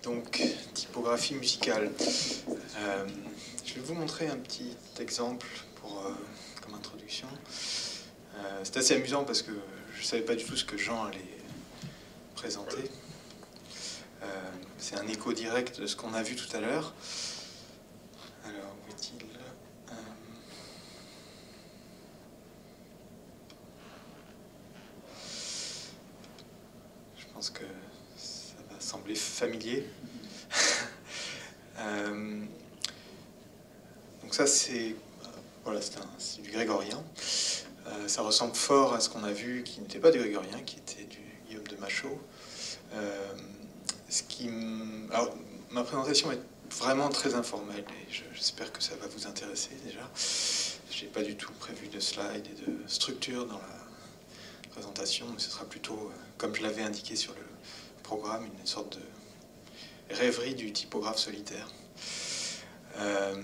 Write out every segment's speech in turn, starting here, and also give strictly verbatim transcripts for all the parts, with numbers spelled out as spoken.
Donc, typographie musicale. Euh, je vais vous montrer un petit exemple pour, euh, comme introduction. Euh, c'est assez amusant parce que je ne savais pas du tout ce que Jean allait présenter. Euh, c'est un écho direct de ce qu'on a vu tout à l'heure. Alors, où est-il ? euh... Je pense que ça va sembler familier. euh... Donc ça, c'est voilà, c'est du grégorien. Euh, ça ressemble fort à ce qu'on a vu, qui n'était pas du grégorien, qui était du Guillaume de Machaut. Euh, ce qui m... Alors, ma présentation est vraiment très informelle et j'espère que ça va vous intéresser déjà. Je n'ai pas du tout prévu de slide et de structure dans la présentation, mais ce sera plutôt, comme je l'avais indiqué sur le programme, une sorte de rêverie du typographe solitaire. Euh,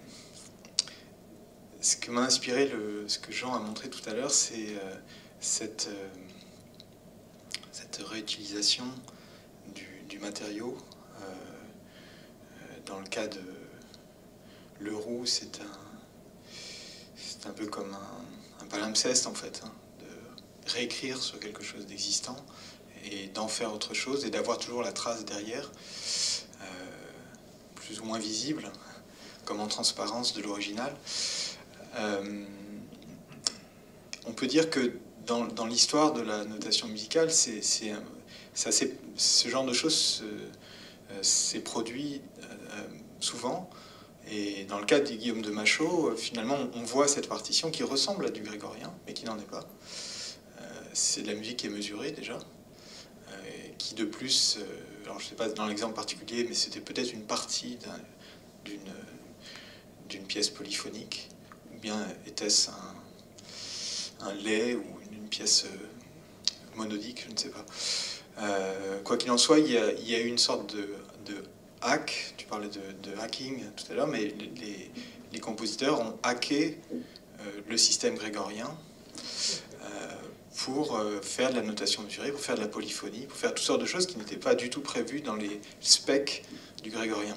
ce que m'a inspiré, le, ce que Jean a montré tout à l'heure, c'est euh, cette, euh, cette réutilisation du, du matériau. Euh, dans le cas de Leroux, c'est un, c'est un peu comme un, un palimpseste en fait, hein, de réécrire sur quelque chose d'existant et d'en faire autre chose et d'avoir toujours la trace derrière, euh, plus ou moins visible, comme en transparence de l'original. Euh, on peut dire que dans, dans l'histoire de la notation musicale, c'est, c'est, ça, c'est, ce genre de choses s'est produit euh, souvent. Et dans le cas de Guillaume de Machaut, finalement, on voit cette partition qui ressemble à du grégorien, mais qui n'en est pas. Euh, c'est de la musique qui est mesurée déjà, euh, qui de plus, euh, alors je ne sais pas dans l'exemple particulier, mais c'était peut-être une partie d'un, d'une, d'une pièce polyphonique, ou bien était-ce un, un lait ou une, une pièce euh, monodique, je ne sais pas. Euh, quoi qu'il en soit, il y a, il y a eu une sorte de, de hack, tu parlais de, de hacking tout à l'heure, mais les, les compositeurs ont hacké euh, le système grégorien euh, pour euh, faire de la notation mesurée, pour faire de la polyphonie, pour faire toutes sortes de choses qui n'étaient pas du tout prévues dans les specs du grégorien.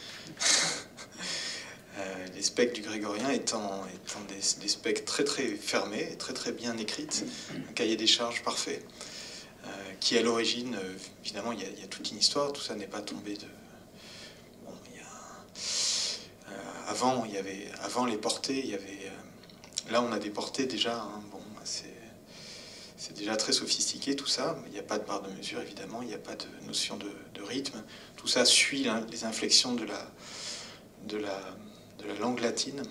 euh, les specs du grégorien étant, étant des, des specs très très fermés, très très bien écrites, un cahier des charges parfait. Euh, qui à l'origine, euh, évidemment, il y, a, il y a toute une histoire, tout ça n'est pas tombé de... Bon, il y a... Euh, avant, il y avait, avant les portées, il y avait... Euh, là, on a des portées déjà, hein, bon, c'est, c'est déjà très sophistiqué tout ça, mais il n'y a pas de barre de mesure, évidemment, il n'y a pas de notion de, de rythme, tout ça suit hein, les inflexions de la, de la, de la langue latine.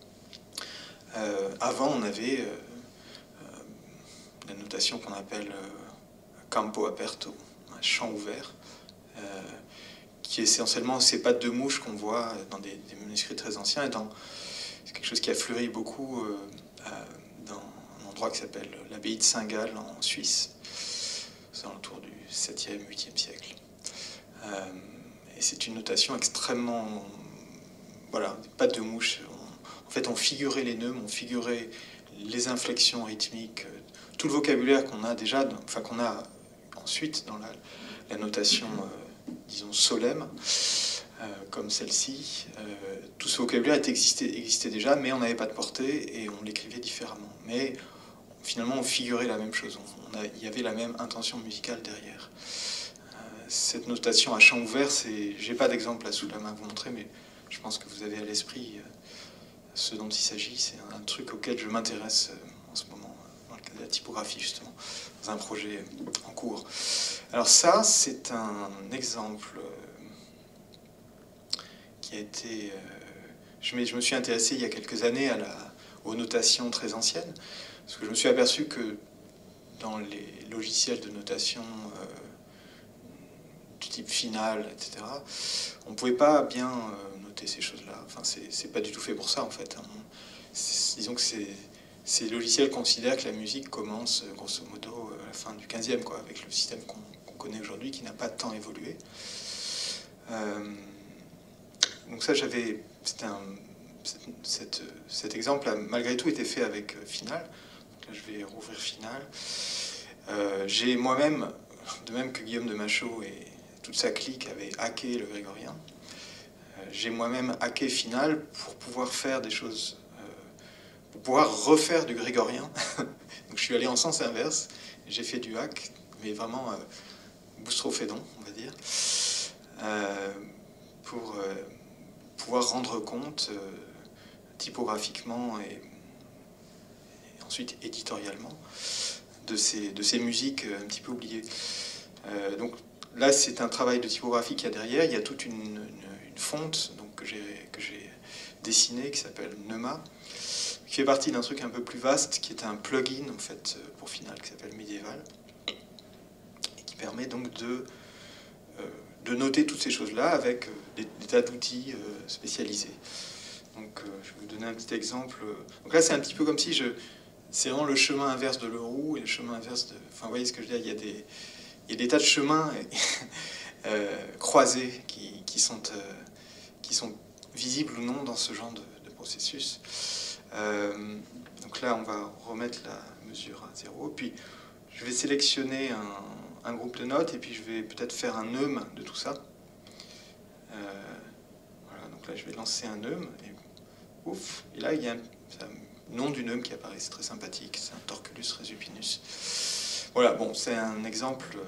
Euh, avant, on avait euh, euh, la notation qu'on appelle... Euh, campo aperto, un champ ouvert, euh, qui est essentiellement ces pattes de mouche qu'on voit dans des, des manuscrits très anciens, et dans, c'est quelque chose qui a fleuri beaucoup euh, dans un endroit qui s'appelle l'abbaye de Saint-Gall en Suisse, c'est autour du septième, huitième siècle. Euh, et c'est une notation extrêmement... Voilà, des pattes de mouche. On, en fait, on figurait les neumes, on figurait les inflexions rythmiques, tout le vocabulaire qu'on a déjà, enfin qu'on a ensuite dans la, la notation, euh, disons, solemme, euh, comme celle-ci. Euh, tout ce vocabulaire existait, existait déjà, mais on n'avait pas de portée et on l'écrivait différemment. Mais finalement, on figurait la même chose. On, on a, il y avait la même intention musicale derrière. Euh, cette notation à champ ouvert, c'est, j'ai pas d'exemple là sous la main à vous montrer, mais je pense que vous avez à l'esprit euh, ce dont il s'agit. C'est un, un truc auquel je m'intéresse euh, en ce moment, dans le cas de la typographie, justement, dans un projet en cours. Alors ça, c'est un exemple euh, qui a été... Euh, je, me, je me suis intéressé il y a quelques années à la, aux notations très anciennes, parce que je me suis aperçu que dans les logiciels de notation euh, du type Final, et cetera, on ne pouvait pas bien euh, noter ces choses-là. Enfin, c'est, c'est pas du tout fait pour ça, en fait. C'est, disons que c'est... Ces logiciels considèrent que la musique commence, grosso modo, à la fin du quinzième, quoi, avec le système qu'on qu'on connaît aujourd'hui, qui n'a pas tant évolué. Euh, donc ça, j'avais... C'était un... Cette, cet exemple a malgré tout été fait avec Final. Donc là, je vais rouvrir Final. Euh, j'ai moi-même, de même que Guillaume de Machaut et toute sa clique avait hacké le grégorien. Euh, j'ai moi-même hacké Final pour pouvoir faire des choses, euh, pour pouvoir refaire du grégorien. Donc je suis allé en sens inverse, j'ai fait du hack, mais vraiment euh, boustrophédon, on va dire, euh, pour euh, pouvoir rendre compte euh, typographiquement et, et ensuite éditorialement de ces, de ces musiques un petit peu oubliées. Euh, donc là, c'est un travail de typographie qu'il y a derrière. Il y a toute une, une, une fonte donc, que j'ai dessinée qui s'appelle Neuma, qui fait partie d'un truc un peu plus vaste, qui est un plugin en fait pour Final, qui s'appelle Medieval, et qui permet donc de, euh, de noter toutes ces choses-là avec des, des tas d'outils euh, spécialisés. Donc, euh, je vais vous donner un petit exemple. Donc là, c'est un petit peu comme si je... C'est vraiment le chemin inverse de Leroux et le chemin inverse de... Enfin, vous voyez ce que je veux dire, il y a des, il y a des tas de chemins euh, croisés qui, qui, sont, euh, qui sont visibles ou non dans ce genre de, de processus. Euh, donc là, on va remettre la mesure à zéro. Puis, je vais sélectionner un, un groupe de notes et puis je vais peut-être faire un neum de tout ça. Euh, voilà, donc là, je vais lancer un neum. Et, ouf, et là, il y a un... Ça, nom du neum qui apparaît, c'est très sympathique, c'est un Torculus resupinus. Voilà, bon, c'est un exemple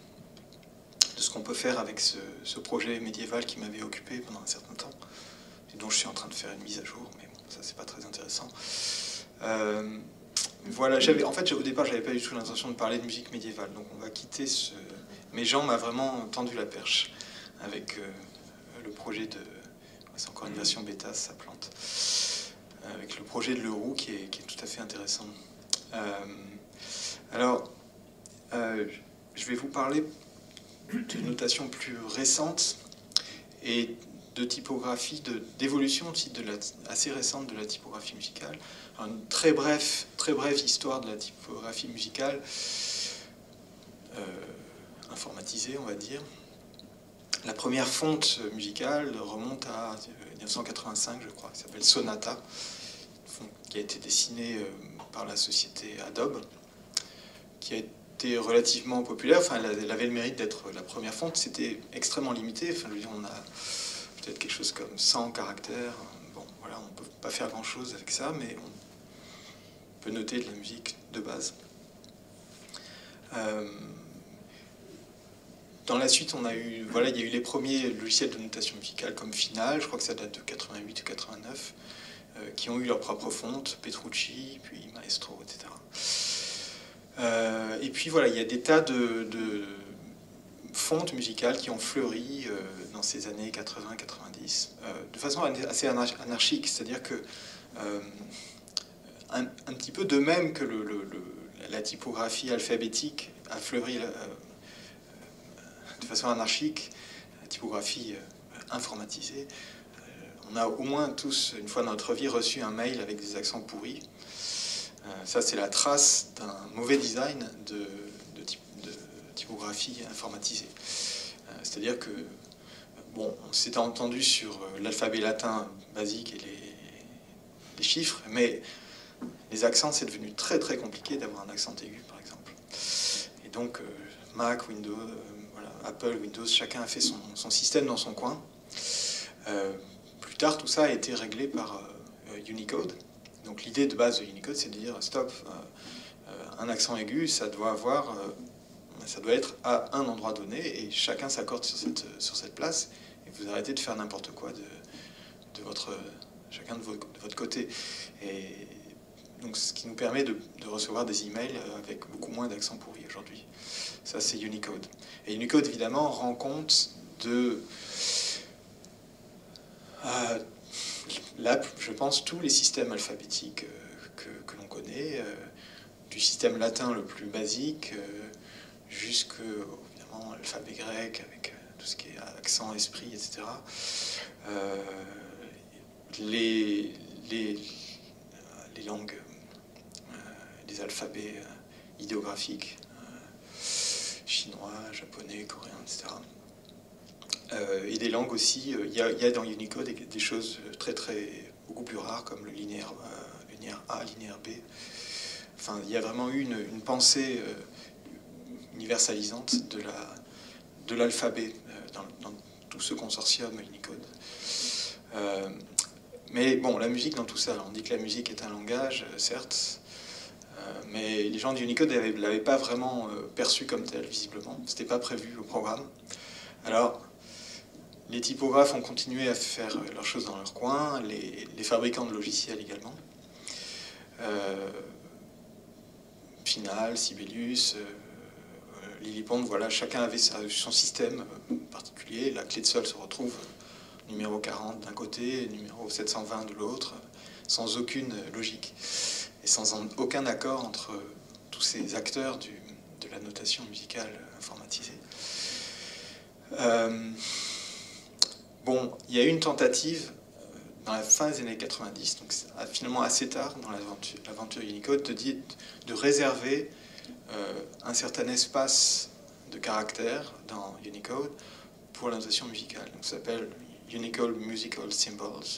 de ce qu'on peut faire avec ce, ce projet médiéval qui m'avait occupé pendant un certain temps, et dont je suis en train de faire une mise à jour, mais bon, ça c'est pas très intéressant. Euh, voilà, j'avais, en fait, au départ, j'avais pas du tout l'intention de parler de musique médiévale, donc on va quitter ce... Mais Jean m'a vraiment tendu la perche avec euh, le projet de... C'est encore une version bêta, sa plante. Avec le projet de Leroux qui est, qui est tout à fait intéressant. Euh, alors, euh, je vais vous parler de notation plus récente et de typographie, d'évolution aussi de la, assez récente de la typographie musicale. Alors, une très brève, très brève histoire de la typographie musicale, euh, informatisée, on va dire. La première fonte musicale remonte à mille neuf cent quatre-vingt-cinq, je crois, qui s'appelle Sonata, qui a été dessinée par la société Adobe, qui a été relativement populaire. Enfin, elle avait le mérite d'être la première fonte. C'était extrêmement limité. Enfin, je veux dire, on a peut-être quelque chose comme cent caractères. Bon, voilà, on ne peut pas faire grand-chose avec ça, mais on peut noter de la musique de base. Euh, Dans la suite, on a eu, voilà, il y a eu les premiers logiciels de notation musicale comme Final, je crois que ça date de quatre-vingt-huit ou quatre-vingt-neuf, euh, qui ont eu leur propre fonte, Petrucci, puis Maestro, et cetera. Euh, et puis voilà, il y a des tas de, de fontes musicales qui ont fleuri euh, dans ces années quatre-vingts quatre-vingt-dix, euh, de façon assez anarchique, c'est-à-dire que euh, un, un petit peu de même que le, le, le, la typographie alphabétique a fleuri euh, de façon anarchique, la typographie euh, informatisée. Euh, on a au moins tous, une fois dans notre vie, reçu un mail avec des accents pourris. Euh, ça, c'est la trace d'un mauvais design de, de, typ, de typographie informatisée. Euh, C'est-à-dire que, bon, on s'était entendu sur l'alphabet latin basique et les, les chiffres, mais les accents, c'est devenu très très compliqué d'avoir un accent aigu, par exemple. Et donc, euh, Mac, Windows... Euh, Apple, Windows, chacun a fait son, son système dans son coin. Euh, plus tard, tout ça a été réglé par euh, Unicode. Donc l'idée de base de Unicode, c'est de dire stop, euh, un accent aigu, ça doit avoir, euh, ça doit être à un endroit donné, et chacun s'accorde sur cette, sur cette place, et vous arrêtez de faire n'importe quoi de, de votre, chacun de, vos, de votre côté. Et donc ce qui nous permet de, de recevoir des emails avec beaucoup moins d'accents pourris aujourd'hui. Ça, c'est Unicode. Et Unicode, évidemment, rend compte de, euh, là, je pense, tous les systèmes alphabétiques euh, que, que l'on connaît, euh, du système latin le plus basique, euh, jusqu'à, évidemment, l'alphabet grec, avec euh, tout ce qui est accent, esprit, et cetera. Euh, les, les, les langues, euh, les alphabets euh, idéographiques, chinois, japonais, coréen, et cetera. Euh, et des langues aussi, il euh, y, y a dans Unicode des, des choses très, très, beaucoup plus rares, comme le linéaire, euh, linéaire A, linéaire B. Enfin, il y a vraiment eu une, une pensée euh, universalisante de la, de l'alphabet euh, dans, dans tout ce consortium Unicode. Euh, mais bon, la musique dans tout ça, on dit que la musique est un langage, certes, euh, mais les gens d'Unicode ne l'avaient pas vraiment euh, perçu comme tel, visiblement. C'était pas prévu au programme. Alors, les typographes ont continué à faire leurs choses dans leur coin, les, les fabricants de logiciels également. Euh, Final, Sibelius, euh, Lillipond, voilà, chacun avait sa, son système particulier. La clé de sol se retrouve numéro quarante d'un côté, numéro sept cent vingt de l'autre, sans aucune logique et sans aucun accord entre tous ces acteurs du, de la notation musicale informatisée. Euh, bon, il y a eu une tentative dans la fin des années quatre-vingt-dix, donc finalement assez tard dans l'aventure Unicode, de, dire, de réserver euh, un certain espace de caractères dans Unicode pour la notation musicale. Donc, ça s'appelle Unicode Musical Symbols.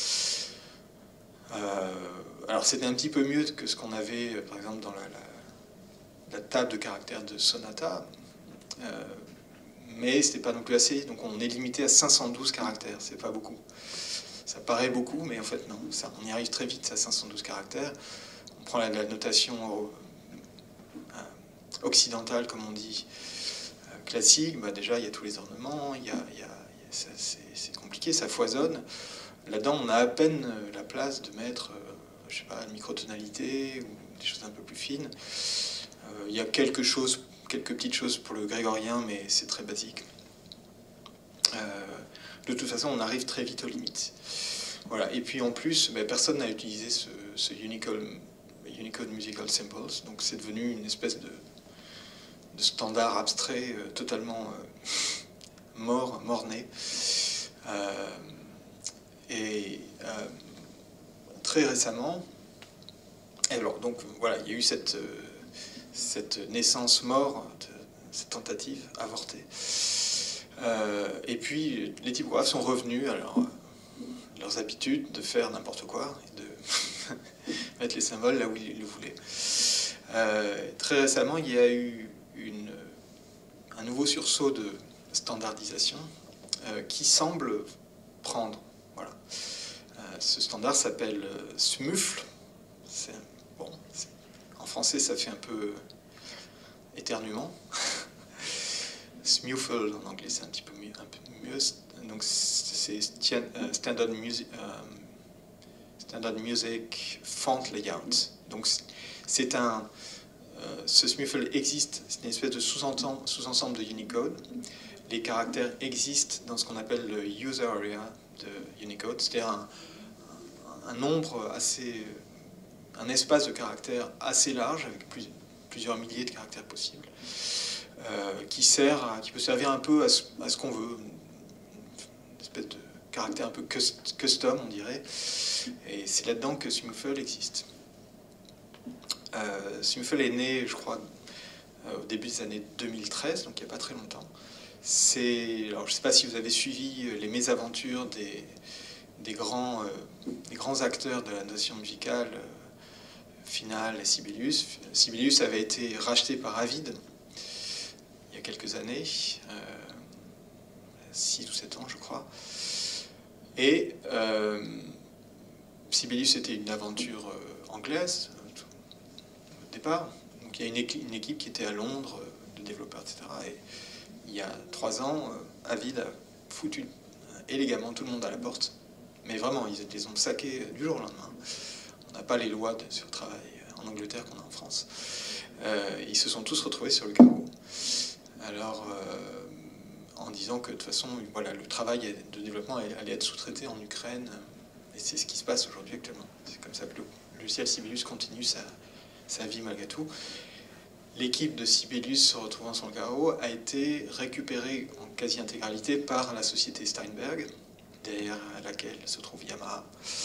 Euh, alors c'était un petit peu mieux que ce qu'on avait, par exemple, dans la, la, la table de caractères de Sonata, euh, mais c'était pas non plus assez. Donc on est limité à cinq cent douze caractères, c'est pas beaucoup. Ça paraît beaucoup, mais en fait non. Ça, on y arrive très vite à cinq cent douze caractères. On prend la, la notation euh, occidentale, comme on dit, euh, classique. Bah déjà, il y a tous les ornements, il y a, il y a, c'est compliqué, ça foisonne. Là-dedans, on a à peine la place de mettre, euh, je sais pas, une microtonalité ou des choses un peu plus fines. Euh, il y a quelque chose, quelques petites choses pour le grégorien, mais c'est très basique. Euh, de toute façon, on arrive très vite aux limites. Voilà. Et puis en plus, ben, personne n'a utilisé ce, ce Unicode, Unicode Musical Symbols, donc c'est devenu une espèce de, de standard abstrait euh, totalement euh, mort, mort-né. Euh, et euh, très récemment, alors donc voilà, il y a eu cette, euh, cette naissance mort, de, cette tentative avortée. Euh, et puis les typographes sont revenus à leur, leurs habitudes de faire n'importe quoi, et de mettre les symboles là où ils le voulaient. Euh, très récemment, il y a eu une, un nouveau sursaut de standardisation euh, qui semble prendre. Voilà. Euh, ce standard s'appelle euh, S M U F L. Bon, en français, ça fait un peu éternuement. S M U F L, en anglais, c'est un petit peu mieux. Un peu mieux. Donc, c'est Standard Music, euh, Standard Music Font Layout. Donc, c'est un... Euh, ce S M U F L existe, c'est une espèce de sous-ensemble sous de Unicode. Les caractères existent dans ce qu'on appelle le user area de Unicode, c'est-à-dire un, un nombre assez, un espace de caractères assez large avec plus, plusieurs milliers de caractères possibles, euh, qui sert, à, qui peut servir un peu à ce, à ce qu'on veut, une espèce de caractère un peu custom, on dirait, et c'est là-dedans que S M U F L existe. Euh, S M U F L est né, je crois, euh, au début des années deux mille treize, donc il n'y a pas très longtemps. Alors, je ne sais pas si vous avez suivi les mésaventures des, des, grands, euh, des grands acteurs de la notation musicale, euh, Final et Sibelius. Sibelius avait été racheté par Avid il y a quelques années, euh, six ou sept ans je crois. Et euh, Sibelius était une aventure euh, anglaise au départ. Donc il y a une équipe, une équipe qui était à Londres, de développeurs, et cetera. Et il y a trois ans, euh, Avid a foutu euh, élégamment tout le monde à la porte. Mais vraiment, ils les ont saqués du jour au lendemain. On n'a pas les lois de, sur le travail en Angleterre qu'on a en France. Euh, ils se sont tous retrouvés sur le carreau. Alors, euh, en disant que de toute façon, voilà, le travail de développement allait être sous-traité en Ukraine. Et c'est ce qui se passe aujourd'hui actuellement. C'est comme ça que le logiciel Sibelius continue sa, sa vie malgré tout. L'équipe de Sibelius se retrouvant sur le carreau a été récupérée en quasi-intégralité par la société Steinberg, derrière laquelle se trouve Yamaha.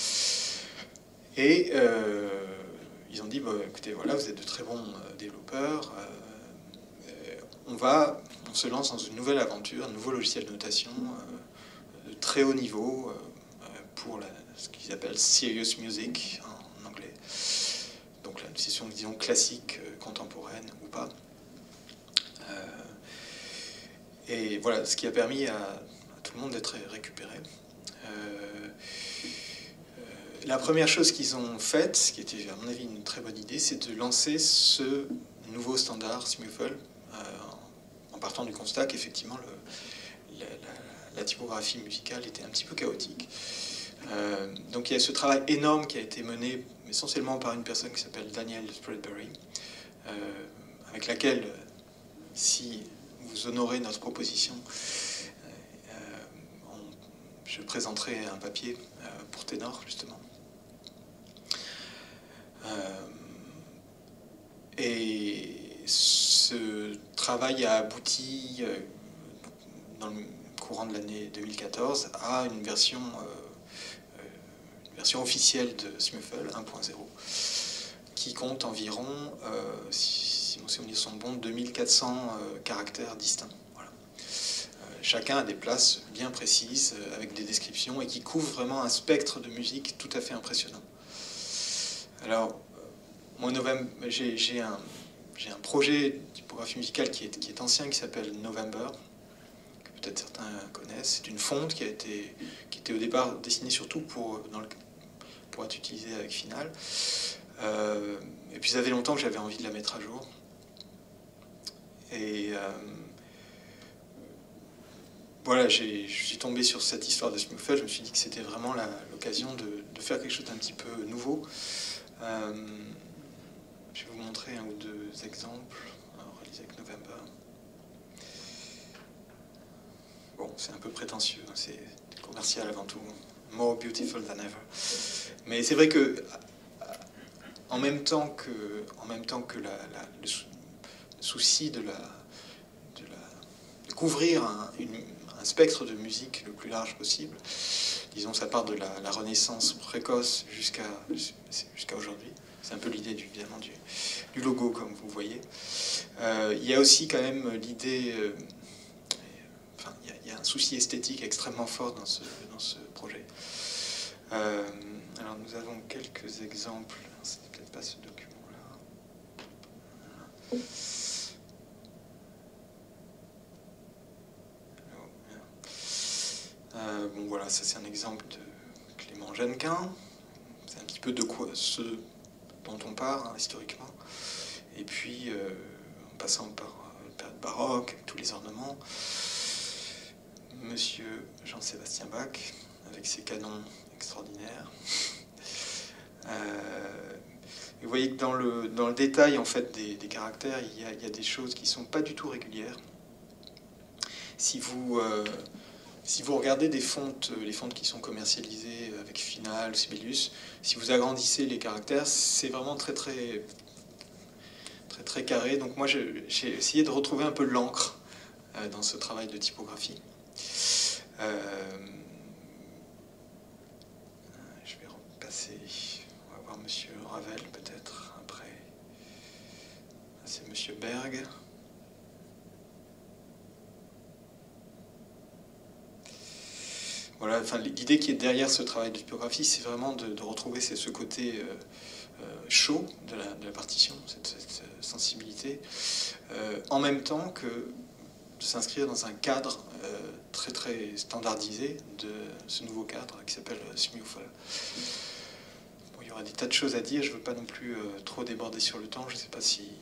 Et euh, ils ont dit, bah, écoutez, voilà, vous êtes de très bons euh, développeurs, euh, on, va, on se lance dans une nouvelle aventure, un nouveau logiciel de notation euh, de très haut niveau euh, pour la, ce qu'ils appellent Serious Music en, en anglais. Donc la notation, disons, classique, euh, contemporaine ou pas. Euh, et voilà, ce qui a permis à, à tout le monde d'être récupéré. Euh, euh, la première chose qu'ils ont faite, ce qui était à mon avis une très bonne idée, c'est de lancer ce nouveau standard SMUFL, euh, en partant du constat qu'effectivement le, la, la, la typographie musicale était un petit peu chaotique. Euh, donc il y a ce travail énorme qui a été mené essentiellement par une personne qui s'appelle Daniel Spreadbury, euh, avec laquelle, si vous honorez notre proposition, euh, on, je présenterai un papier euh, pour Ténor, justement. Euh, et ce travail a abouti, euh, dans le courant de l'année deux mille quatorze, à une version... Euh, version officielle de SMUFL un point zéro, qui compte environ, euh, si, si mon souvenir sont bons, deux mille quatre cents euh, caractères distincts. Voilà. Euh, chacun a des places bien précises, euh, avec des descriptions, et qui couvrent vraiment un spectre de musique tout à fait impressionnant. Alors, moi, j'ai un, un projet de typographie musicale qui est, qui est ancien, qui s'appelle November, que peut-être certains connaissent. C'est une fonte qui a été, qui était au départ dessinée surtout pour, dans le, pour être utilisée avec Final. Euh, et puis ça fait longtemps que j'avais envie de la mettre à jour. Et euh, voilà, je suis tombé sur cette histoire de SMUFL. Je me suis dit que c'était vraiment l'occasion de, de faire quelque chose d'un petit peu nouveau. Euh, je vais vous montrer un ou deux exemples réalisés avec November. Bon, c'est un peu prétentieux, hein, c'est commercial avant tout. More beautiful than ever. Mais c'est vrai que, en même temps que, en même temps que la, la, le, sou, le souci de, la, de, la, de couvrir un, une, un spectre de musique le plus large possible, disons ça part de la, la Renaissance précoce jusqu'à jusqu'à aujourd'hui. C'est un peu l'idée du, évidemment du, du logo, comme vous voyez. Euh, il y a aussi quand même l'idée... Euh, enfin, il y, a, il y a un souci esthétique extrêmement fort dans ce, dans ce projet. Euh, alors, nous avons quelques exemples. C'est peut-être pas ce document-là. Euh, bon, voilà, ça c'est un exemple de Clément Jeannequin. C'est un petit peu de quoi, ce dont on part, hein, historiquement. Et puis, euh, en passant par euh, la période baroque, avec tous les ornements, Monsieur Jean-Sébastien Bach, avec ses canons extraordinaires. Euh, vous voyez que dans le, dans le détail en fait, des, des caractères, il y, a, il y a des choses qui ne sont pas du tout régulières. Si vous, euh, si vous regardez des fontes, les fontes qui sont commercialisées avec Final, Sibelius, si vous agrandissez les caractères, c'est vraiment très très, très très carré. Donc moi j'ai essayé de retrouver un peu l'encre euh, dans ce travail de typographie. Euh, je vais repasser, on va voir Monsieur Ravel peut-être après. C'est Monsieur Berg. Voilà, enfin, l'idée qui est derrière ce travail de typographie, c'est vraiment de, de retrouver ce côté euh, euh, chaud de la, de la partition, cette, cette sensibilité, euh, en même temps que de s'inscrire dans un cadre euh, très très standardisé de ce nouveau cadre qui s'appelle SMUFL. Bon, il y aura des tas de choses à dire, je ne veux pas non plus euh, trop déborder sur le temps, je ne sais pas si...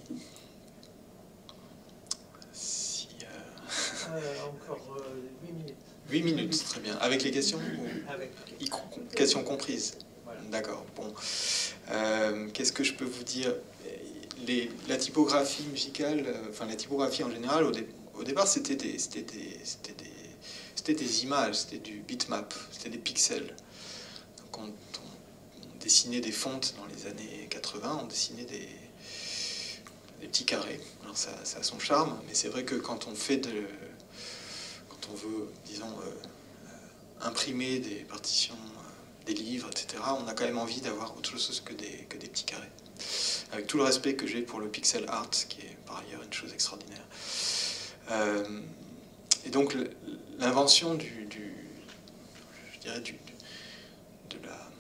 si euh... Euh, encore euh, huit minutes. huit minutes, très bien. Avec les questions ou... Avec. Questions comprises. Voilà. D'accord, bon. Euh, Qu'est-ce que je peux vous dire? Les, la typographie musicale, euh, enfin la typographie en général, au, dé, au départ, c'était des, c'était des, c'était des, c'était des images, c'était du bitmap, c'était des pixels. Donc on, on, on dessinait des fontes dans les années quatre-vingts, on dessinait des, des petits carrés. Alors ça, ça a son charme, mais c'est vrai que quand on fait de... Quand on veut, disons, euh, imprimer des partitions, euh, des livres, et cetera, on a quand même envie d'avoir autre chose que des, que des petits carrés. Avec tout le respect que j'ai pour le pixel art, qui est par ailleurs une chose extraordinaire. Euh, et donc l'invention du, du, je dirais du, de la,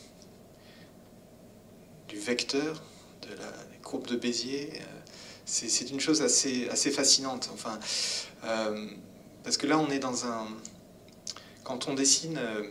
du vecteur, de la courbe de Bézier, euh, c'est une chose assez, assez fascinante. Enfin, euh, parce que là, on est dans un... Quand on dessine euh,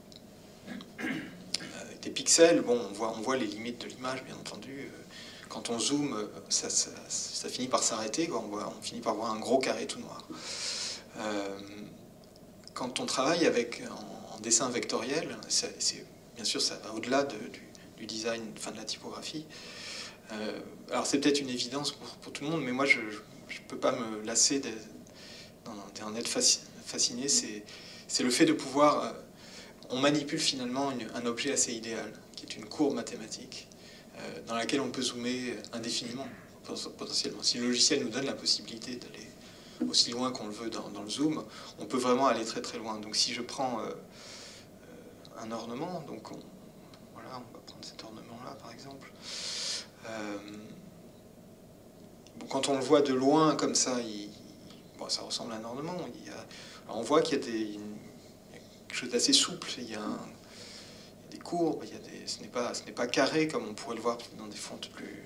avec des pixels, bon, on voit, on voit les limites de l'image, bien entendu. Quand on zoome, ça, ça, ça finit par s'arrêter, on, voit, on finit par voir un gros carré tout noir. Euh, quand on travaille avec, en, en dessin vectoriel, c'est, bien sûr, ça va au-delà de, du, du design, enfin de la typographie. Euh, alors, c'est peut-être une évidence pour, pour tout le monde, mais moi, je ne peux pas me lasser d'en être fasciné. C'est le fait de pouvoir... Euh, on manipule finalement une, un objet assez idéal, qui est une courbe mathématique, euh, dans laquelle on peut zoomer indéfiniment, potentiellement. Si le logiciel nous donne la possibilité d'aller aussi loin qu'on le veut dans, dans le zoom, on peut vraiment aller très très loin. Donc si je prends euh, euh, un ornement, donc on, voilà, on va prendre cet ornement-là par exemple. Euh, bon, quand on le voit de loin comme ça, il, bon, ça ressemble à un ornement. Il y a, on voit qu'il y a des, une, quelque chose d'assez souple. Il y a, un, il y a des courbes. Il y a des, ce n'est pas, ce n'est pas carré comme on pourrait le voir dans des fontes plus,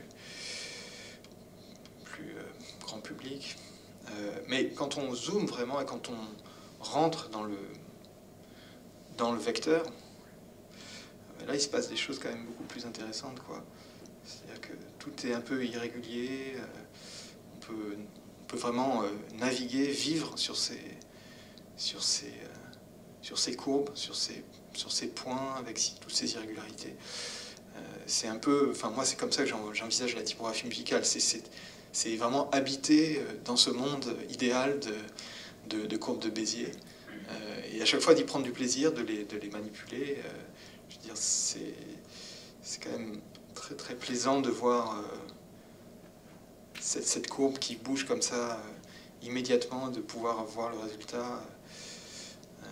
plus euh, grand public. Euh, mais quand on zoome vraiment et quand on rentre dans le, dans le vecteur, là il se passe des choses quand même beaucoup plus intéressantes, quoi. C'est-à-dire que tout est un peu irrégulier. Euh, on, peut, on peut vraiment euh, naviguer, vivre sur ces, sur ces, euh, sur ces courbes, sur ces, sur ces points avec si, toutes ces irrégularités. Euh, c'est un peu, enfin moi c'est comme ça que j'envisage la typographie musicale. C'est C'est vraiment habiter dans ce monde idéal de, de, de courbes de Bézier. Euh, et à chaque fois d'y prendre du plaisir, de les, de les manipuler. Euh, je veux dire, c'est quand même très très plaisant de voir euh, cette, cette courbe qui bouge comme ça euh, immédiatement, de pouvoir voir le résultat. Euh,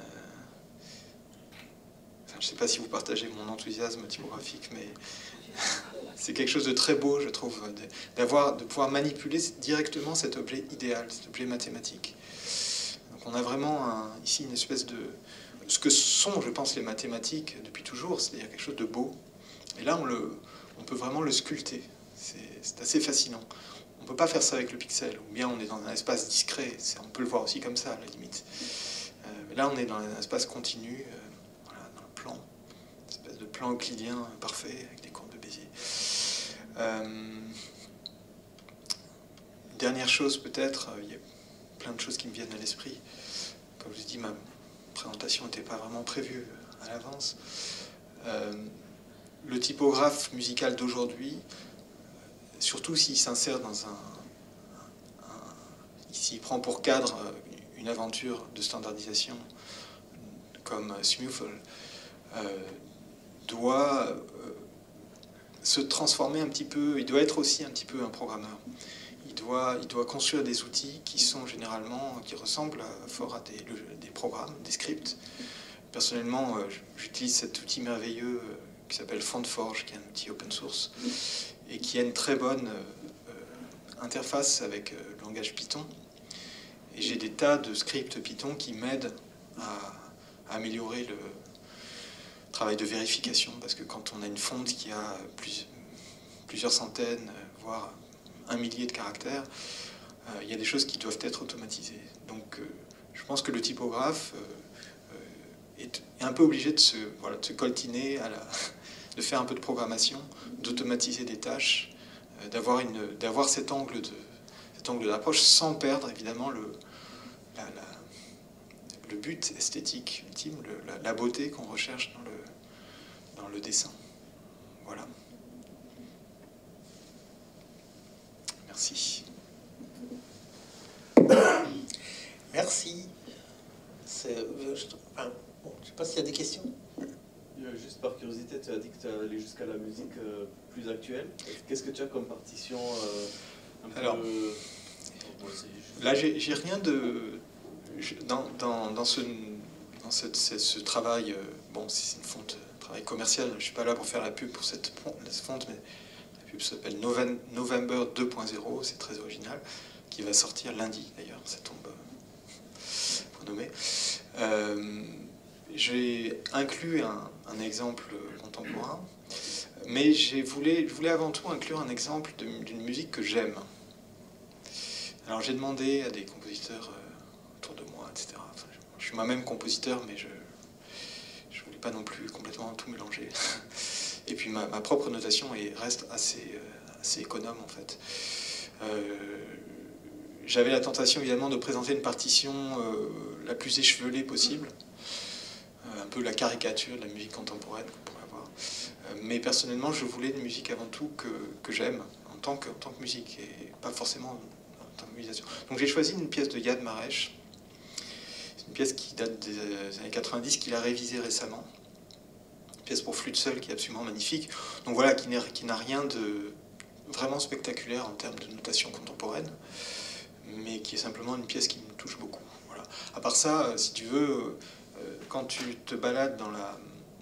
enfin, je ne sais pas si vous partagez mon enthousiasme typographique, mais... C'est quelque chose de très beau, je trouve, d'avoir, de pouvoir manipuler directement cet objet idéal, cet objet mathématique. Donc on a vraiment un, ici une espèce de... Ce que sont, je pense, les mathématiques depuis toujours, c'est-à-dire quelque chose de beau. Et là, on, le, on peut vraiment le sculpter. C'est assez fascinant. On ne peut pas faire ça avec le pixel, ou bien on est dans un espace discret. On peut le voir aussi comme ça, à la limite. Euh, mais là, on est dans un espace continu, euh, voilà, dans le plan. Une espèce de plan euclidien parfait, avec des courbes de Bézier. Euh, dernière chose peut-être, il y a plein de choses qui me viennent à l'esprit. Comme je vous dis, ma présentation n'était pas vraiment prévue à l'avance. Euh, le typographe musical d'aujourd'hui, surtout s'il s'insère dans un, un, un... s'il prend pour cadre une aventure de standardisation comme Smuffle, euh, doit... Euh, se transformer un petit peu, il doit être aussi un petit peu un programmeur. Il doit, il doit construire des outils qui sont généralement, qui ressemblent à, fort à des, des programmes, des scripts. Personnellement, j'utilise cet outil merveilleux qui s'appelle FontForge, qui est un outil open source, et qui a une très bonne euh, interface avec euh, le langage Python. Et j'ai des tas de scripts Python qui m'aident à, à améliorer le travail de vérification, parce que quand on a une fonte qui a plus, plusieurs centaines, voire un millier de caractères, euh, il y a des choses qui doivent être automatisées. Donc euh, je pense que le typographe euh, est, est un peu obligé de se, voilà, de se coltiner, à la, de faire un peu de programmation, d'automatiser des tâches, euh, d'avoir une, d'avoir cet angle de, cet angle d'approche sans perdre évidemment le, la, la, le but esthétique ultime, le, la, la beauté qu'on recherche dans le, dans le dessin. Voilà. Merci. Merci. Euh, je, enfin, bon, je ne sais pas s'il y a des questions. Juste par curiosité, tu as dit que tu es allé jusqu'à la musique euh, plus actuelle. Qu'est-ce que tu as comme partition euh, un peu... Alors, là, j'ai rien de... Dans, dans, dans, ce, dans cette, ce, ce travail, euh, bon, c'est une fonte, un travail commercial, je ne suis pas là pour faire la pub pour cette fonte, mais la pub s'appelle November deux point zéro, c'est très original, qui va sortir lundi d'ailleurs, ça tombe pour nommer. Euh, j'ai inclus un, un exemple contemporain, mais je voulais, je voulais avant tout inclure un exemple d'une musique que j'aime. Alors j'ai demandé à des compositeurs autour de moi, et cetera. Enfin, je, je suis moi-même compositeur, mais je je voulais pas non plus complètement tout mélanger. Et puis ma, ma propre notation est, reste assez, euh, assez économe, en fait. Euh, J'avais la tentation, évidemment, de présenter une partition euh, la plus échevelée possible, euh, un peu la caricature de la musique contemporaine qu'on pourrait avoir. Euh, mais personnellement, je voulais une musique avant tout que, que j'aime, en tant que, en tant que musique, et pas forcément en tant que musicien. Donc j'ai choisi une pièce de Yad Maresh, une pièce qui date des années quatre-vingt-dix, qu'il a révisée récemment. Une pièce pour flûte seule qui est absolument magnifique. Donc voilà, qui n'a rien de vraiment spectaculaire en termes de notation contemporaine, mais qui est simplement une pièce qui me touche beaucoup. Voilà. À part ça, si tu veux, quand tu te balades dans la...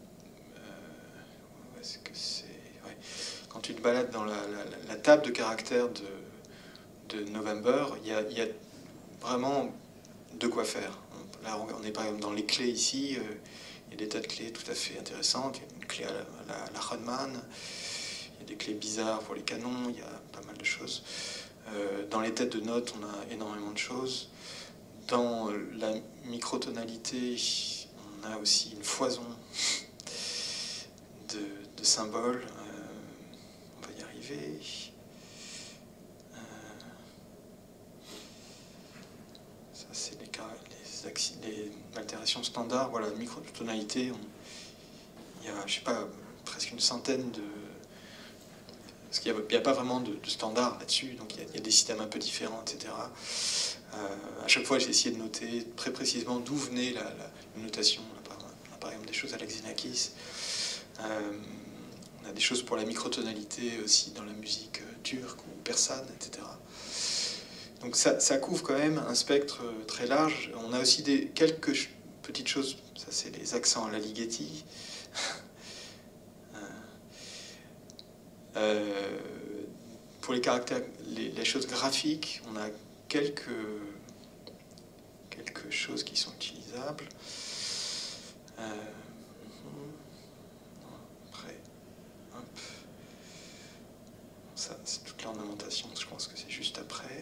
Euh, est-ce que c'est... Ouais. Quand tu te balades dans la, la, la table de caractères de, de November, il y a, il y a vraiment de quoi faire. Là, on est par exemple dans les clés ici, euh, il y a des tas de clés tout à fait intéressantes. Il y a une clé à la, à la, la Rodman, il y a des clés bizarres pour les canons, il y a pas mal de choses. Euh, dans les têtes de notes, on a énormément de choses. Dans la microtonalité, on a aussi une foison de, de symboles. Euh, on va y arriver. C'est les, les, les altérations standards, voilà, microtonalité, on, il y a, je sais pas, presque une centaine de... Parce qu'il n'y a, a pas vraiment de, de standard là-dessus, donc il y, a, il y a des systèmes un peu différents, et cetera. Euh, à chaque fois, j'ai essayé de noter très précisément d'où venait la, la, la notation. On a, on a par exemple des choses à l'Xenakis. Euh, on a des choses pour la microtonalité aussi dans la musique turque ou persane, et cetera. Donc ça, ça couvre quand même un spectre très large. On a aussi des, quelques ch petites choses, ça c'est les accents à la Ligeti. euh, pour les caractères, les, les choses graphiques, on a quelques, quelques choses qui sont utilisables. Euh, après, hop. Ça c'est toute l'ornementation, je pense que c'est juste après.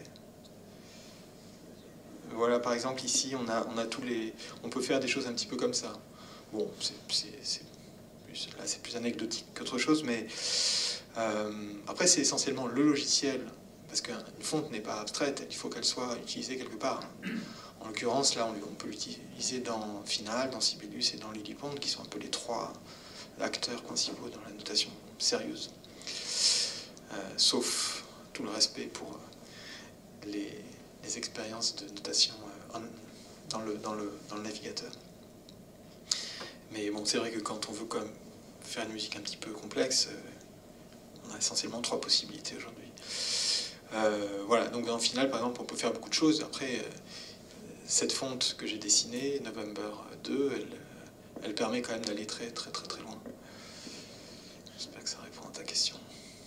Voilà, par exemple, ici, on a, on a tous les... On peut faire des choses un petit peu comme ça. Bon, c'est plus, là, c'est plus anecdotique qu'autre chose, mais... Euh, après, c'est essentiellement le logiciel, parce qu'une fonte n'est pas abstraite, il faut qu'elle soit utilisée quelque part. En l'occurrence, là, on, on peut l'utiliser dans Final, dans Sibelius et dans Lillipond, qui sont un peu les trois acteurs principaux dans la notation sérieuse. Euh, sauf tout le respect pour les... les expériences de notation euh, dans, le, dans, le, dans le navigateur. Mais bon, c'est vrai que quand on veut quand même faire une musique un petit peu complexe, euh, on a essentiellement trois possibilités aujourd'hui. Euh, voilà, donc dans Final, par exemple, on peut faire beaucoup de choses. Après, euh, cette fonte que j'ai dessinée, November deux, elle, elle permet quand même d'aller très très très très loin. J'espère que ça répond à ta question.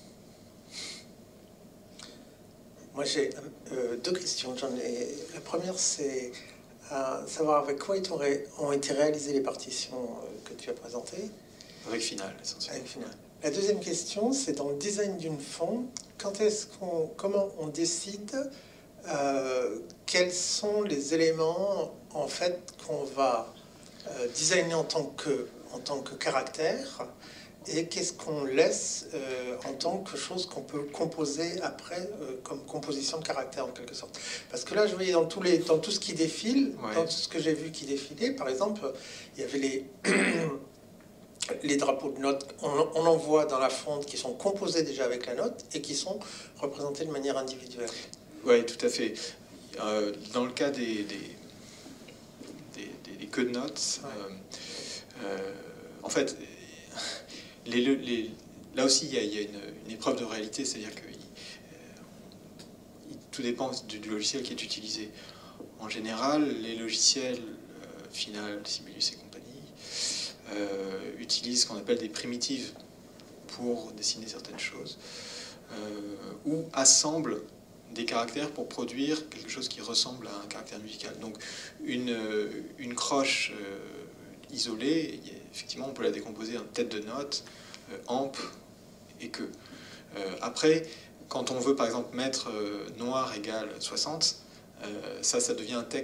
Moi, j'ai euh, deux questions. J'en ai... La première, c'est à savoir avec quoi ont été réalisées les partitions que tu as présentées. Avec Final, essentiellement. Avec Final. La deuxième question, c'est dans le design d'une fonte, quand est-ce qu'on, comment on décide euh, quels sont les éléments en fait qu'on va euh, designer en tant que, en tant que caractère, et qu'est-ce qu'on laisse euh, en tant que chose qu'on peut composer après euh, comme composition de caractère en quelque sorte. Parce que là, je voyais dans, tous les, dans tout ce qui défile, ouais. Dans tout ce que j'ai vu qui défilait, par exemple, il y avait les, les drapeaux de notes, on, on en voit dans la fonte qui sont composés déjà avec la note et qui sont représentés de manière individuelle. Oui, tout à fait. Euh, dans le cas des, des, des, des, des queues de notes, ouais. euh, euh, en fait, Les, les, là aussi, il y a, il y a une, une épreuve de réalité, c'est-à-dire que euh, tout dépend du, du logiciel qui est utilisé. En général, les logiciels euh, Final, Sibelius et compagnie euh, utilisent ce qu'on appelle des primitives pour dessiner certaines choses, euh, ou assemblent des caractères pour produire quelque chose qui ressemble à un caractère musical. Donc, une, une croche euh, isolée, effectivement, on peut la décomposer en tête de note, euh, amp et que. Euh, après, quand on veut, par exemple, mettre euh, noir égale soixante, euh, ça, ça devient un texte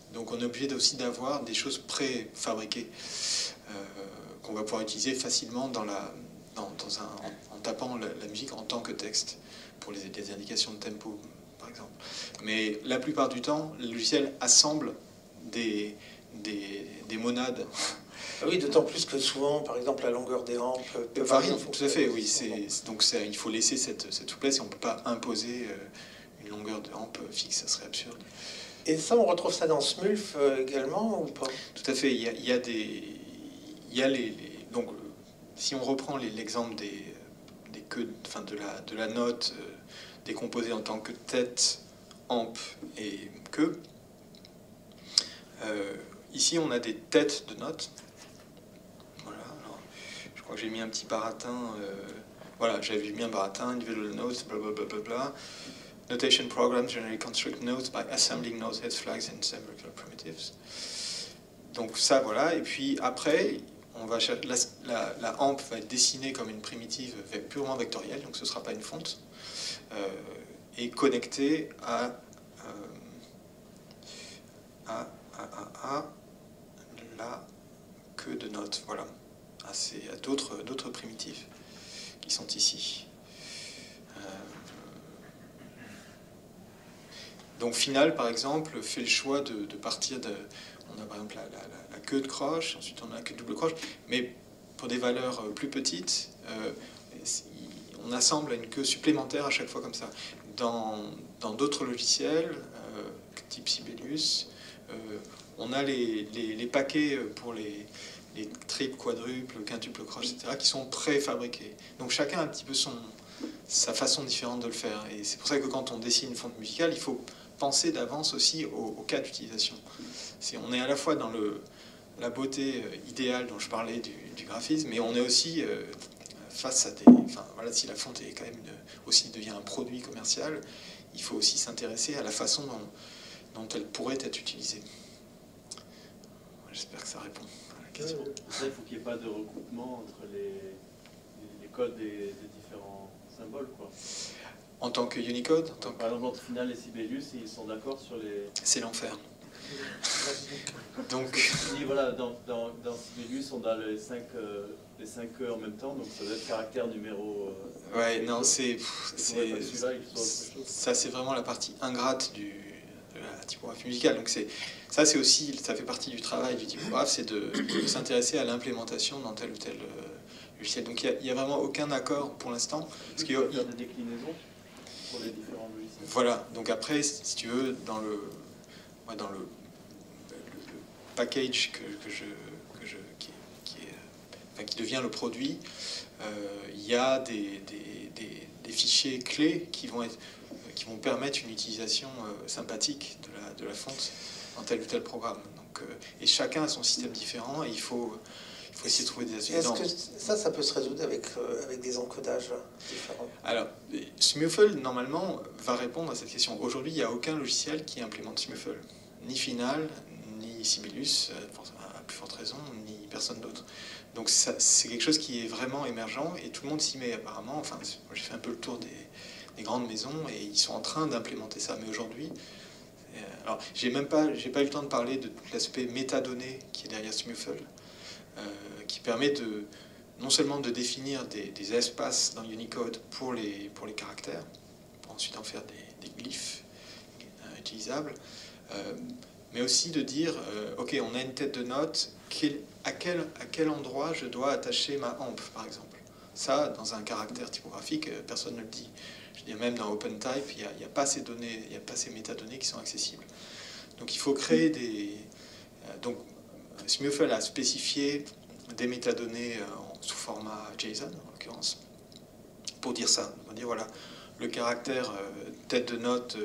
Donc on est obligé aussi d'avoir des choses préfabriquées euh, qu'on va pouvoir utiliser facilement dans la, dans, dans un, en, en tapant la, la musique en tant que texte, pour les, les indications de tempo, par exemple. Mais la plupart du temps, le logiciel assemble des, des, des monades. Oui, d'autant plus que souvent, par exemple, la longueur des rampes peut varie. varier. Tout à fait, oui. C'est, donc c'est, il faut laisser cette, cette souplesse et on ne peut pas imposer euh, une longueur de rampe fixe, ça serait absurde. Et ça, on retrouve ça dans Smulf euh, également, ou pas? Tout à fait. Il y a, il y a des... Il y a les, les donc, si on reprend les, l'exemple des, des queues, enfin de la, de la note euh, décomposée en tant que tête, amp et queue, euh, ici on a des têtes de notes. Voilà. Alors, je crois que j'ai mis un petit baratin. Euh, voilà, j'avais mis un baratin, individual notes, blablabla. Bla, bla, bla. Notation programs generally construct notes by assembling note heads, flags and symmetrical primitives. Donc ça, voilà. Et puis après, on va la, la, la amp va être dessinée comme une primitive purement vectorielle, donc ce ne sera pas une fonte, euh, et connectée à, euh, à, à, à, à la queue de notes, voilà, à, ces, à d'autres, d'autres primitives qui sont ici. Euh, donc Final, par exemple, fait le choix de, de partir de... On a par exemple la, la, la queue de croche, ensuite on a la queue de double croche, mais pour des valeurs plus petites, euh, on assemble une queue supplémentaire à chaque fois comme ça. Dans, dans d'autres logiciels, euh, type Sibelius, euh, on a les, les, les paquets pour les, les triples, quadruples, quintuples croches, et cetera, qui sont préfabriqués. Donc chacun a un petit peu son, sa façon différente de le faire. Et c'est pour ça que quand on dessine une fonte musicale, il faut penser d'avance aussi au, au cas d'utilisation. C'est, on est à la fois dans le, la beauté idéale dont je parlais du, du graphisme, mais on est aussi euh, face à des... Enfin, voilà, si la fonte est quand même une, aussi devient un produit commercial, il faut aussi s'intéresser à la façon dont, dont elle pourrait être utilisée. J'espère que ça répond à la question. Ça, il faut qu'il n'y ait pas de recoupement entre les, les codes des, des différents symboles, quoi. En tant que Unicode en tant que... Par exemple, entre Final et Sibelius, ils sont d'accord sur les... C'est l'enfer. Donc... Et voilà, dans, dans, dans Sibelius, on a les cinq, euh, les cinq E en même temps, donc ça doit être caractère numéro... Euh, ouais, non, c'est... c'est ça, c'est vraiment la partie ingrate du, de la typographie musicale. Donc c'est, ça, c'est aussi... Ça fait partie du travail du typographe, c'est de, de s'intéresser à l'implémentation dans tel ou tel euh, logiciel. Donc il n'y a, a vraiment aucun accord pour l'instant. Parce qu'il y a des déclinaisons pour les différents logiciels. Voilà, donc après, si tu veux, dans le, ouais, dans le, le, le package que, que je, que je, qui, qui, est, enfin, qui devient le produit, euh, il y a des, des, des, des fichiers clés qui vont, être, qui vont permettre une utilisation euh, sympathique de la, de la fonte dans tel ou tel programme. Donc, euh, et chacun a son système différent et il faut... Il faut essayer de trouver des astuces. Est-ce que ça, ça peut se résoudre avec, euh, avec des encodages différents? Alors, Smuffle, normalement, va répondre à cette question. Aujourd'hui, il n'y a aucun logiciel qui implémente Smuffle. Ni Final, ni Sibelius, à plus forte raison, ni personne d'autre. Donc, ça, c'est quelque chose qui est vraiment émergent et tout le monde s'y met apparemment. Enfin, moi, j'ai fait un peu le tour des, des grandes maisons et ils sont en train d'implémenter ça. Mais aujourd'hui... Alors, j'ai même pas, j'ai pas eu le temps de parler de tout l'aspect métadonnées qui est derrière Smuffle. Euh, qui permet de, non seulement de définir des, des espaces dans Unicode pour les, pour les caractères, pour ensuite en faire des, des glyphes euh, utilisables, euh, mais aussi de dire, euh, ok, on a une tête de note, quel, à, quel, à quel endroit je dois attacher ma amp, par exemple. Ça, dans un caractère typographique, personne ne le dit. Je veux dire, même dans OpenType, il n'y a, il y a pas ces données, il n'y a pas ces métadonnées qui sont accessibles. Donc il faut créer des... Euh, donc, Smuffle a spécifié des métadonnées sous format JSON, en l'occurrence, pour dire ça. On va dire, voilà, le caractère tête de note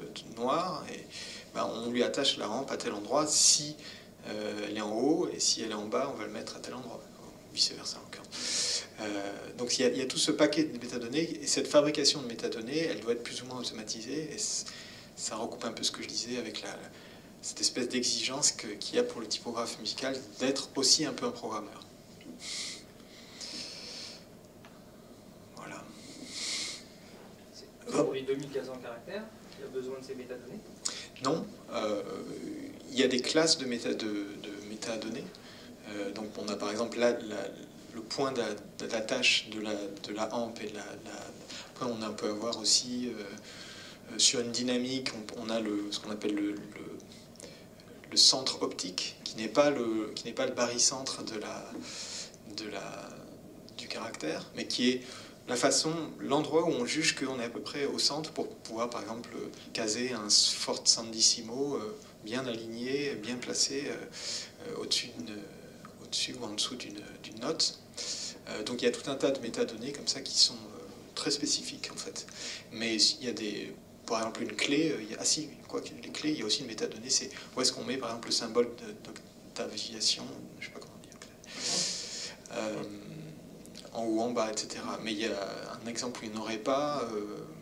noire, et ben, on lui attache la rampe à tel endroit si euh, elle est en haut, et si elle est en bas, on va le mettre à tel endroit, ou vice-versa encore. Euh, donc il y, a, il y a tout ce paquet de métadonnées, et cette fabrication de métadonnées, elle doit être plus ou moins automatisée, et ça recoupe un peu ce que je disais avec la... cette espèce d'exigence que, qu'il y a pour le typographe musical d'être aussi un peu un programmeur. Voilà. Pour les deux mille quatre cents caractères, il y a besoin de ces métadonnées? Non. Euh, il y a des classes de, méta, de, de métadonnées. Euh, donc on a par exemple là, la, le point d'attache de la, de la hampe et de la, la... Après on, a, on peut avoir aussi euh, sur une dynamique, on, on a le, ce qu'on appelle le, le, le centre optique, qui n'est pas le, qui n'est pas le barycentre de la, de la, du caractère, mais qui est la façon, l'endroit où on juge qu'on est à peu près au centre pour pouvoir, par exemple, caser un fortissimo euh, bien aligné, bien placé euh, au-dessus au-dessus ou en dessous d'une note. Euh, donc il y a tout un tas de métadonnées comme ça qui sont euh, très spécifiques en fait. Mais il y a des, par exemple, une clé, il y a, ah si, quoi que les clés, il y a aussi une métadonnée, c'est où est-ce qu'on met par exemple le symbole d'octaviation, je sais pas comment dire. Euh, en haut, en bas, et cetera. Mais il y a un exemple où il n'aurait pas, euh,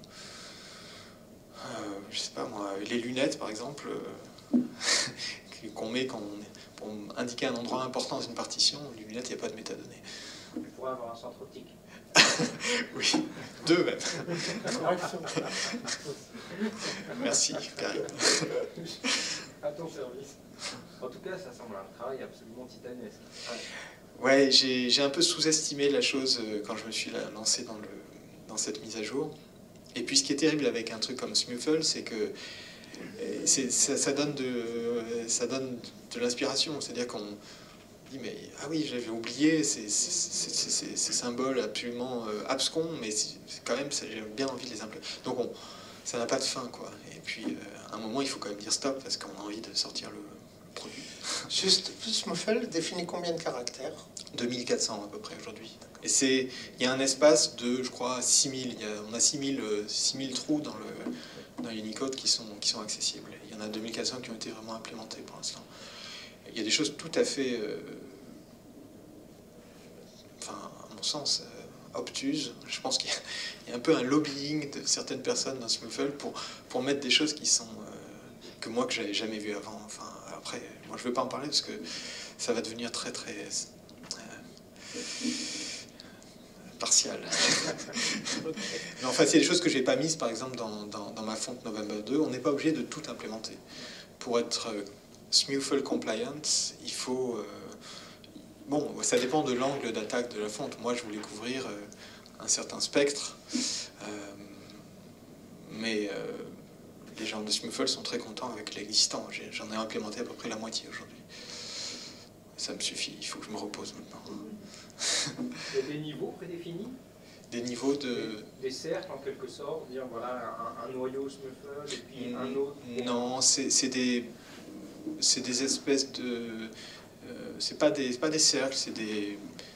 euh, je sais pas moi, les lunettes par exemple, euh, qu'on met quand on, pour indiquer un endroit important dans une partition, les lunettes, il n'y a pas de métadonnées. On pourrait avoir un centre optique. Oui, deux même. Merci, Karim. À ton service. En tout cas, ça semble un travail absolument titanesque. Ouais, j'ai un peu sous-estimé la chose quand je me suis lancé dans, le, dans cette mise à jour. Et puis ce qui est terrible avec un truc comme Smuffle, c'est que ça, ça donne de, ça donne de l'inspiration. C'est-à-dire qu'on dit, mais ah oui, j'avais oublié ces, ces, ces, ces symboles absolument abscons, mais quand même, j'ai bien envie de les implémenter. Donc on, ça n'a pas de fin, quoi. Et puis à un moment, il faut quand même dire stop, parce qu'on a envie de sortir le, le produit. Juste, Smuffle définit combien de caractères? deux mille quatre cents à peu près aujourd'hui. Et c'est, il y a un espace de, je crois, six mille. Il y a, on a six mille trous dans le dans Unicode qui sont, qui sont accessibles. Il y en a deux mille quatre cents qui ont été vraiment implémentés pour l'instant. Il y a des choses tout à fait, euh, enfin, à mon sens, euh, obtuses. Je pense qu'il y, y a un peu un lobbying de certaines personnes dans Smuffle pour, pour mettre des choses qui sont, euh, que moi, que j'avais jamais vues avant. Enfin, après, moi, je ne veux pas en parler parce que ça va devenir très, très... partial. Mais enfin, c'est des choses que j'ai pas mises, par exemple, dans, dans, dans ma fonte November deux. On n'est pas obligé de tout implémenter. Pour être euh, Smuffle compliant, il faut... Euh, bon, ça dépend de l'angle d'attaque de la fonte. Moi, je voulais couvrir euh, un certain spectre. Euh, mais euh, les gens de Smuffle sont très contents avec l'existant. J'en ai, ai implémenté à peu près la moitié aujourd'hui. Ça me suffit, il faut que je me repose maintenant. Il y a des niveaux prédéfinis? Des niveaux de... Des, des cercles, en quelque sorte, dire voilà un, un noyau Smuffle et puis mmh, un autre... Non, c'est des, des espèces de... Euh, c'est pas des, pas des cercles, c'est des,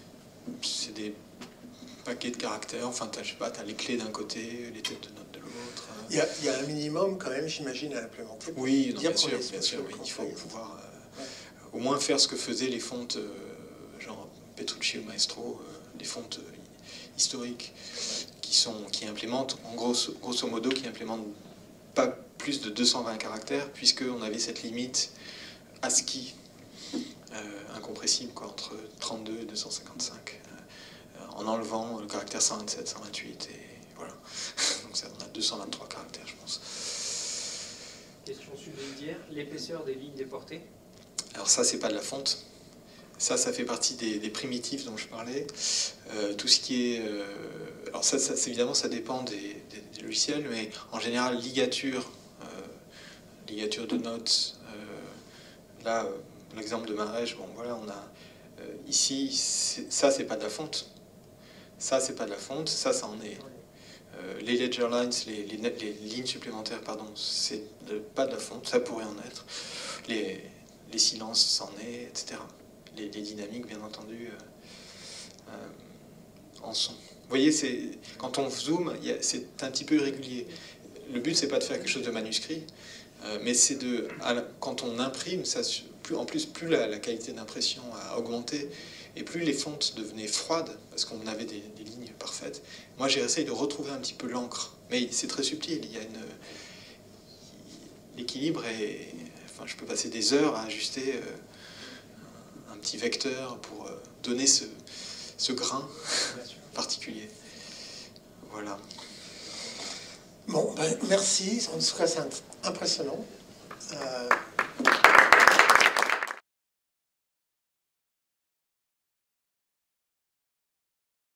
des paquets de caractères. Enfin, je sais pas, tu as les clés d'un côté, les têtes de notes de l'autre. Il, il y a un minimum quand même, j'imagine, à implémenter. Oui, non, bien sûr, bien sûr, oui, il faut pouvoir euh, ouais. au moins faire ce que faisaient les fontes... Euh, genre Petrucci ou Maestro, euh, les fontes euh, historiques, qui, sont, qui implémentent, en gros, grosso modo, qui implémentent pas plus de deux cent vingt caractères, puisqu'on avait cette limite ASCII euh, incompressible, quoi, entre trente-deux et deux cent cinquante-cinq, euh, en enlevant le caractère cent vingt-sept, cent vingt-huit, et voilà. Donc ça, on a deux cent vingt-trois caractères, je pense. Question subsidiaire, l'épaisseur des lignes déportées? Alors ça, c'est pas de la fonte. Ça, ça fait partie des, des primitifs dont je parlais. Euh, tout ce qui est... Euh, alors ça, ça, évidemment, ça dépend des, des, des logiciels, mais en général, ligature, euh, ligature de notes. Euh, là, euh, l'exemple de Marège, bon, voilà, on a... Euh, ici, ça, c'est pas de la fonte. Ça, c'est pas de la fonte. Ça, ça en est. Euh, les ledger lines, les, les, les lignes supplémentaires, pardon, c'est pas de la fonte. Ça pourrait en être. Les, les silences, c'en est, et cetera. Les, les dynamiques, bien entendu, euh, euh, en sont. Vous voyez, quand on zoome, c'est un petit peu irrégulier. Le but, c'est pas de faire quelque chose de manuscrit, euh, mais c'est de, à, quand on imprime, ça, plus, en plus, plus la, la qualité d'impression a augmenté, et plus les fontes devenaient froides, parce qu'on avait des, des lignes parfaites. Moi, j'ai essayé de retrouver un petit peu l'encre, mais c'est très subtil. Il y a une... L'équilibre est... Enfin, je peux passer des heures à ajuster... Euh, un petit vecteur pour donner ce, ce grain particulier. Voilà. Bon, ben, merci. En tout cas, c'est impressionnant. Euh,